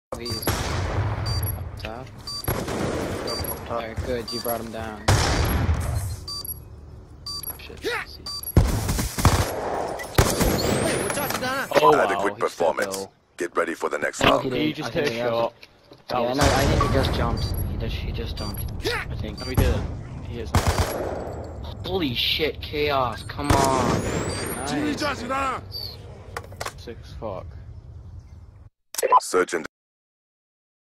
These. Top. Alright, good, you brought him down. Shit, Oh, adequate performance. Get ready for the next round. He just hit a shot. Yeah, no, I think he just jumped. He just jumped. I think. No, he didn't. He is. Holy shit, chaos! Come on. Nice. 6 fuck. Search and